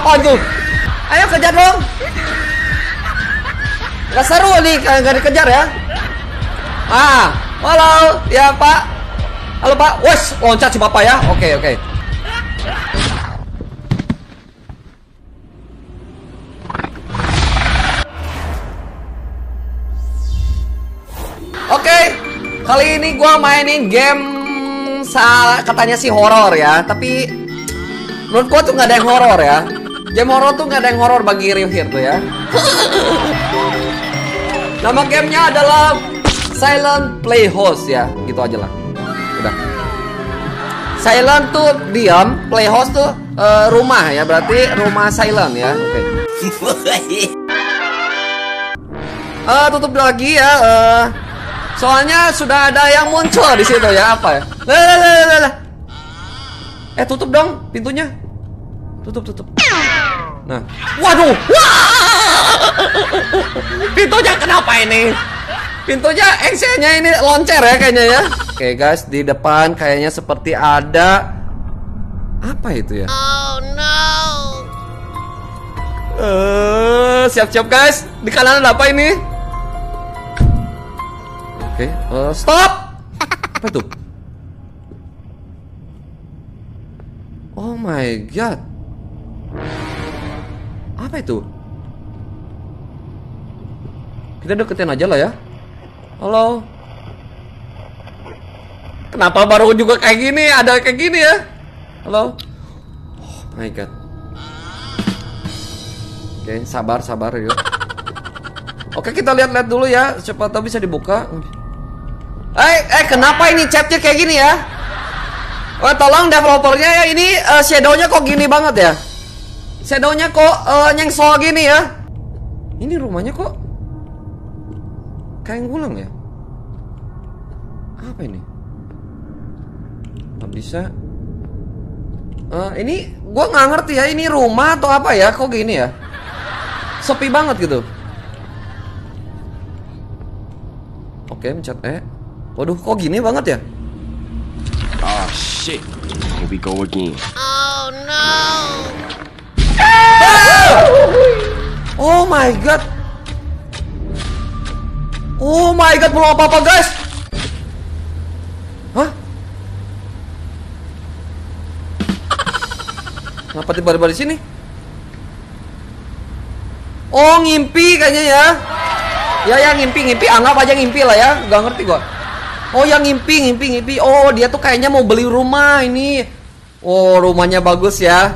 Aduh. Ayo kejar dong. Gak seru nih, gak dikejar ya. Halo, ya Pak. Halo Pak. Wes, loncat si Bapak ya. Oke. Oke, kali ini gue mainin game katanya sih horor ya, tapi menurut gue tuh nggak ada yang horor ya. Game horor tuh nggak ada yang horor bagi Rewhir tuh ya. Nama gamenya adalah Silent Playhouse ya, gitu aja lah. Udah. Silent tuh diam, Playhouse tuh rumah ya, berarti rumah silent ya. Oke. Tutup lagi ya. Soalnya sudah ada yang muncul di situ ya, apa ya? Lah. Tutup dong pintunya. Tutup. Nah, waduh. Pintunya kenapa ini? Pintunya actionnya ini loncer ya kayaknya ya. Oke guys, di depan kayaknya seperti ada apa itu ya? Oh no. Siap-siap guys. Di kanan ada apa ini? Oke, stop. Apa itu? Oh my god. Apa itu? Kita deketin aja lah ya. Halo. Kenapa baru juga kayak gini? Ada kayak gini ya? Halo. Oh my god. Oke, sabar yuk. Oke, kita lihat-lihat dulu ya. Siapa tahu bisa dibuka. Kenapa ini chatnya kayak gini ya? Tolong developernya ya, ini shadownya kok gini banget ya? Shadownya kok nyengsol gini ya? Ini rumahnya kok kayak ngulang ya? Apa ini? Nggak bisa. Ini gue nggak ngerti ya, ini rumah atau apa ya? Kok gini ya? Sepi banget gitu. Oke, mencet Waduh, kok gini banget ya? Oh shit. Here we go again. Oh no. Oh my god. Oh my god, belum apa-apa guys. Hah? Kenapa tiba-tiba di sini? Oh, ngimpi kayaknya ya. Ya ngimpi, anggap aja ngimpi lah ya. Gak ngerti gua. Oh, yang ngimpi. Oh, dia tuh kayaknya mau beli rumah ini. Oh, rumahnya bagus ya.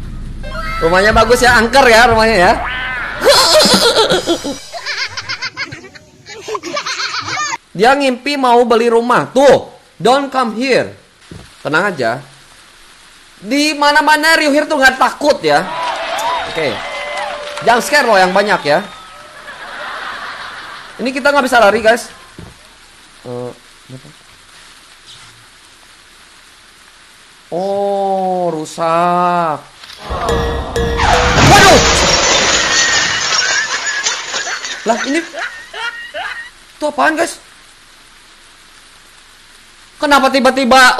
Angker ya rumahnya ya. Dia ngimpi mau beli rumah. Tuh, don't come here. Tenang aja. Di mana-mana Rewhir tuh nggak takut ya. Oke. Jangan scare loh yang banyak ya. Ini kita nggak bisa lari guys. Oh, rusak. Waduh. Lah ini itu apaan guys? Kenapa tiba-tiba?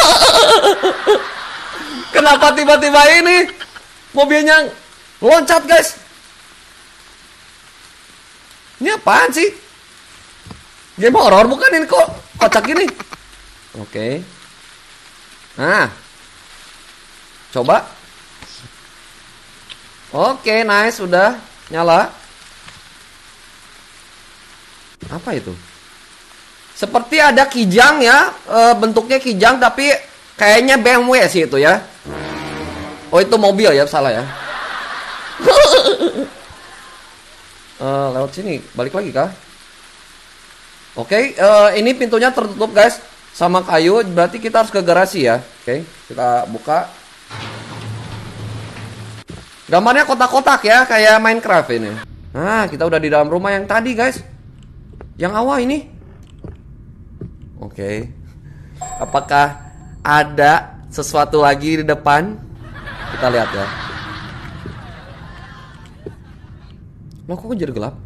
Kenapa tiba-tiba ini mobilnya loncat guys? Ini apaan sih? Game horror bukan ini kok kocak gini? Oke. Nah, coba. Oke, nice, udah nyala. Apa itu? Seperti ada kijang ya, bentuknya kijang tapi kayaknya BMW sih itu ya. Oh, itu mobil ya, salah ya. Lewat sini, balik lagi kah? Oke, ini pintunya tertutup guys sama kayu, berarti kita harus ke garasi ya. Oke, kita buka. Gambarnya kotak-kotak ya, kayak Minecraft ini. Nah, kita udah di dalam rumah yang tadi guys. Yang awal ini. Oke. Apakah ada sesuatu lagi di depan? Kita lihat ya. Loh, kok jadi gelap?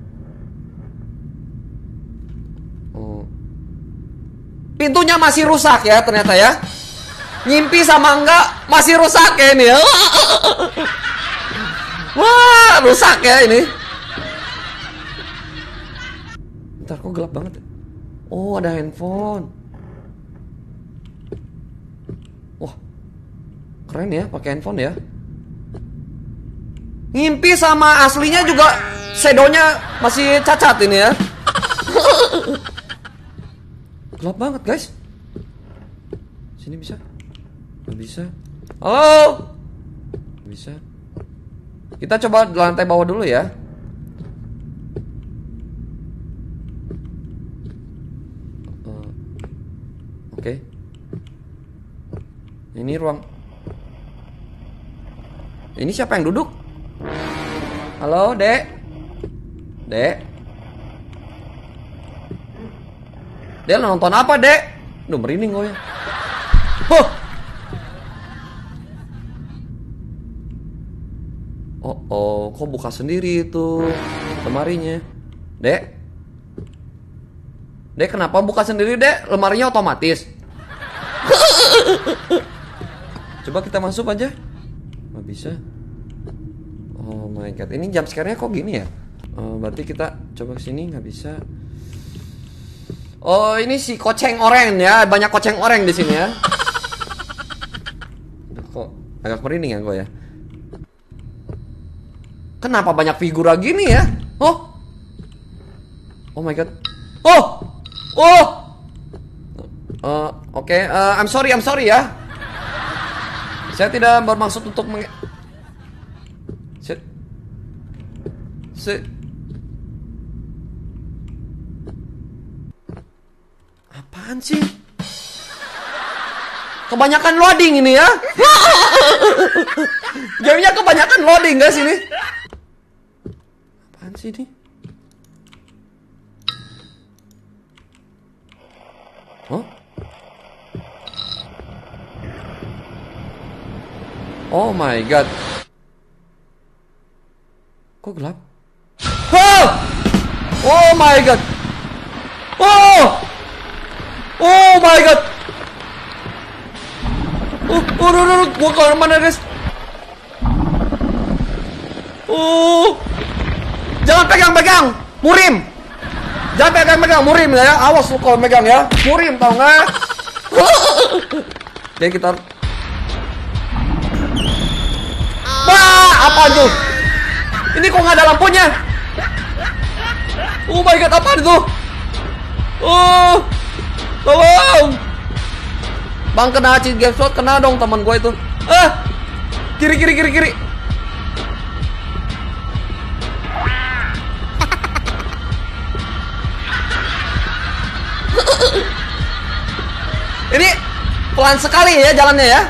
Oh. Pintunya masih rusak ya ternyata ya. Ngimpi sama enggak masih rusak ya ini ya. Wah, rusak ya ini. Bentar, kok gelap banget ya? Oh, ada handphone. Wah, keren ya pakai handphone ya. Ngimpi sama aslinya juga shadownya masih cacat ini ya. Gelap banget guys. Sini bisa? Nggak bisa. Halo? Nggak bisa. Kita coba lantai bawah dulu ya. Oke. Ini ruang. Ini siapa yang duduk? Halo, Dek. Dek. Dek, nonton apa, Dek? Duh, merinding gue ya. Huh. Oh, kok buka sendiri itu lemarinya? Dek. Dek, kenapa buka sendiri, Dek? Lemarinya otomatis. Coba kita masuk aja. Nggak bisa. Oh my god, ini jump scare-nya kok gini ya? Berarti kita coba kesini nggak bisa. Oh, ini si koceng oranye ya, banyak koceng oranye di sini ya. Kok agak merinding ya gue ya. Kenapa banyak figura gini ya? Oh, oh my god. Oh, oh. Oke, I'm sorry ya. Saya tidak bermaksud untuk Apaan sih? Kebanyakan loading ini ya. Gamenya kebanyakan loading guys ini. Apaan sih ini? Oh? Oh my god. Kok gelap? Oh! Oh my god. Oh! Oh my god. Gua ke mana guys? Jangan pegang-pegang, murim. Jangan pegang-pegang, murim ya. Awas lu kalau megang ya. Murim tau nggak? Oke, kita. Wah, apa tuh? Ini kok nggak ada lampunya? Oh my god, apa itu? Oh, tolong! Bang, kena cheat game slot, kena dong teman gue itu. Kiri. Ini pelan sekali ya jalannya ya.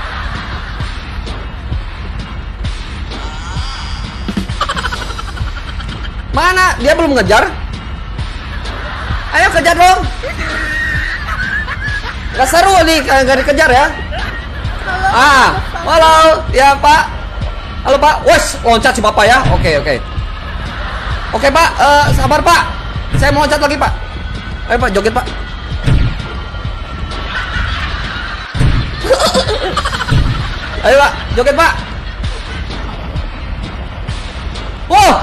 Mana? Dia belum ngejar? Ayo kejar dong. Gak seru nih, gak dikejar ya. Halo, ya Pak. Halo Pak, wes loncat si Papa ya. Oke Pak, sabar Pak. Saya mau loncat lagi Pak. Ayo Pak, joget Pak. Ayo Pak, joget Pak. Wow.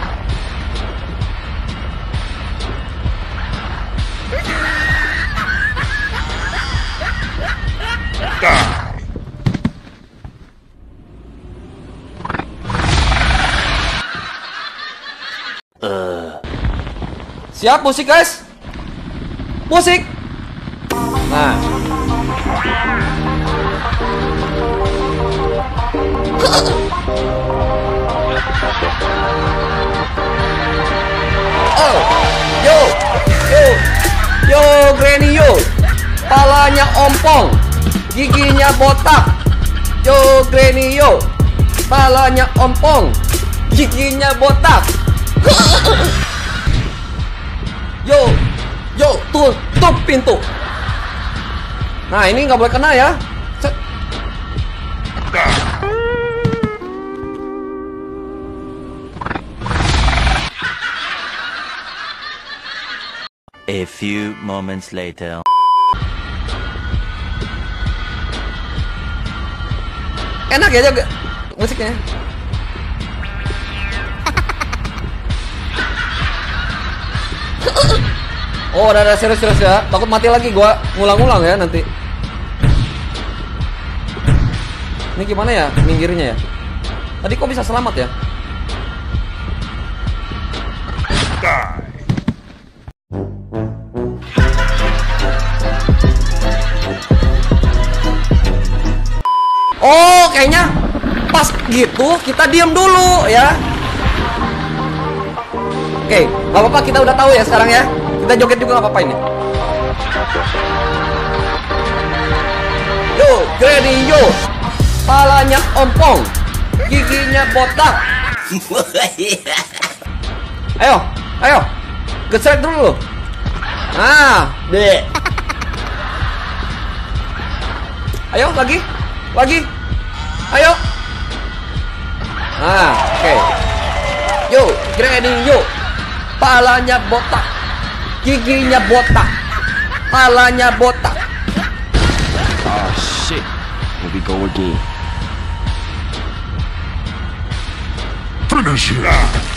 Siap musik guys. Musik. Nah. Oh. Yo Granny yo. Palanya ompong, giginya botak. Yo Granny yo. Palanya ompong, giginya botak. Yo, tutup pintu. Nah, ini nggak boleh kena ya. Set. A few moments later. Enak ya musiknya. Oh, udah serius ya. Takut mati lagi gua ngulang-ngulang ya nanti. Ini gimana ya minggirnya ya? Tadi kok bisa selamat ya? Oh, kayaknya pas gitu kita diam dulu ya. Oke, gak apa-apa, kita udah tahu ya sekarang ya. Kita joget juga gak apa-apa ini. Yo, Granny yo. Palanya ompong, giginya botak. Ayo. Gesrek dulu. Nah, deh. Ayo lagi. Ayo. Nah, oke. Yo, Granny yo. Palanya botak, giginya botak, palanya botak. Oh shit. Here we go again. Finish him.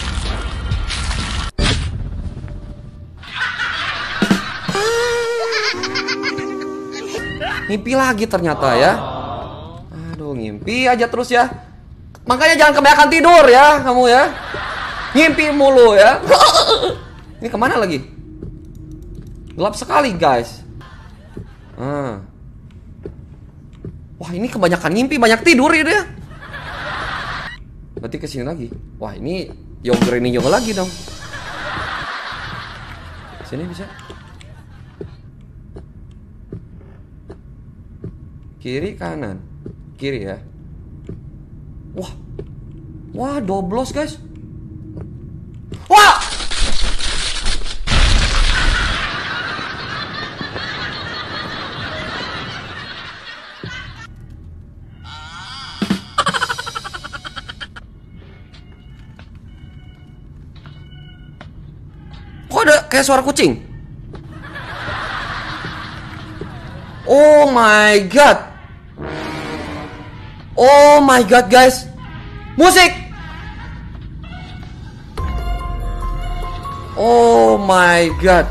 Ngimpi lagi ternyata ya. Aduh, ngimpi aja terus ya. Makanya jangan kebanyakan tidur ya kamu ya. Ngimpi mulu ya. Ini kemana lagi? Gelap sekali guys. Wah, ini kebanyakan ngimpi, banyak tidur ya dia. Berarti kesini lagi. Wah, ini yogurt ini yogurt lagi dong. Sini bisa. Kiri kanan. Kiri ya. Wah, doblos guys. Wah! Kok ada kayak suara kucing? Oh my god. Oh my god guys. Musik. Oh my god.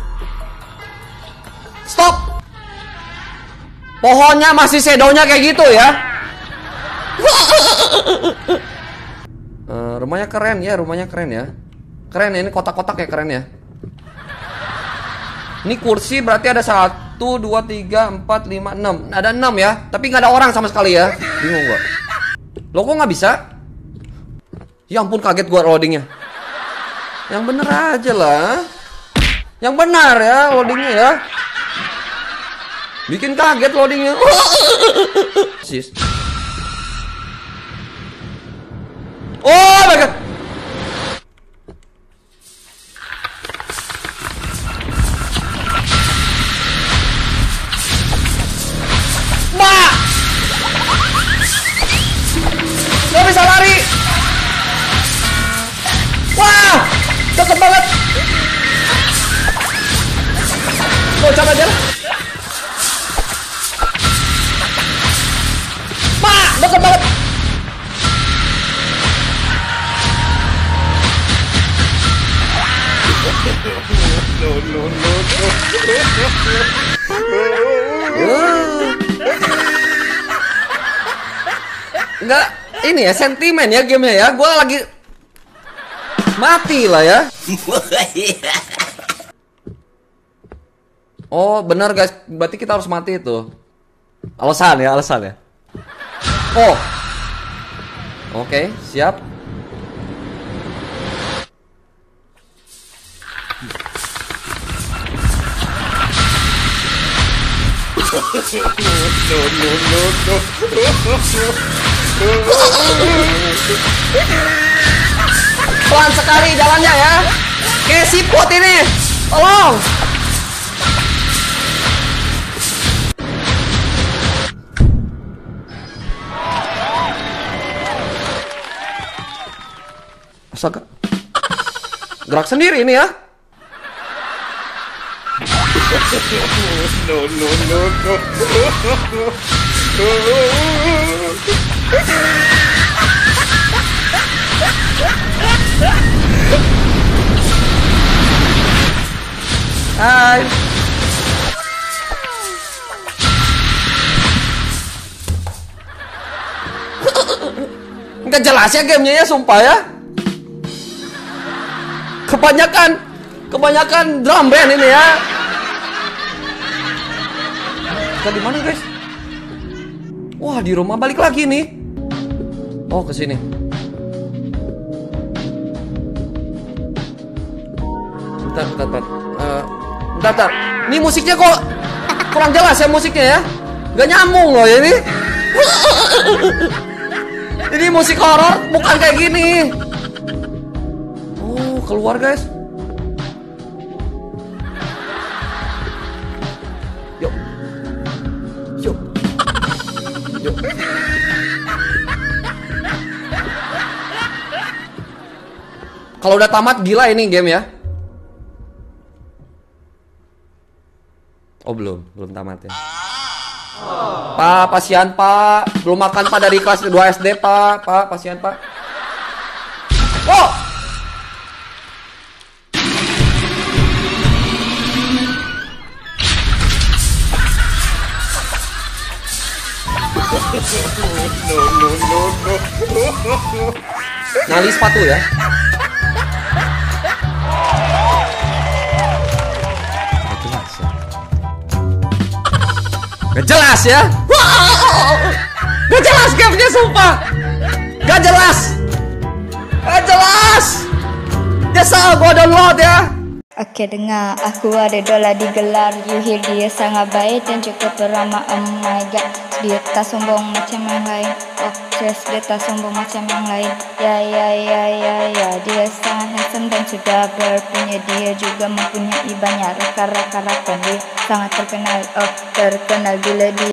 Stop. Pohonnya masih shadownya kayak gitu ya. Rumahnya keren ya, Keren ya, ini kotak-kotak ya, keren ya. Ini kursi berarti ada 1, 2, 3, 4, 5, 6. Ada 6 ya, tapi nggak ada orang sama sekali ya. Bingung gua. Lo kok nggak bisa? Ya ampun, kaget gua loadingnya. Yang bener aja lah. Yang benar ya loadingnya ya. Bikin kaget loadingnya. Sis. Oh my god. Gak bisa lari. Wah, deket banget. Loncat aja lah. Wah, deket banget. Enggak, ini ya sentimen ya gamenya ya. Gue lagi mati lah ya. Oh benar guys, berarti kita harus mati itu. Alasan ya. Oh, oke, siap. Pelan sekali jalannya ya. Kayak siput ini. Tolong. Astaga. Gerak sendiri ini ya. Hai. Nggak jelas ya gamenya ya, sumpah ya. Kebanyakan drum band ini ya. Kita di mana guys? Wah, di rumah balik lagi nih. Oh, ke sini. Bentar. Ini musiknya kok kurang jelas ya musiknya ya. Gak nyambung loh ya ini. Ini musik horor bukan kayak gini. Oh, keluar guys. Yuk. Kalau udah tamat gila ini game ya. Oh, belum tamat ya. Pak, pasian Pak. Belum makan Pak dari kelas 2 SD Pak. Pak, pasian Pak. Oh! No. Nyali sepatu ya. Gak jelas ya. Gak jelas gamenya sumpah. Gak jelas. Nyesel gua download ya. Oke, dengar, aku ada dola digelar. You hear dia sangat baik dan cukup ramah. Oh my god, dia tak sombong macam yang lain. Oh yes, dia tak sombong macam yang lain. Ya, dia sangat handsome dan sudah berpunya. Dia juga mempunyai banyak rakan-rakan. Dia sangat terkenal bila dia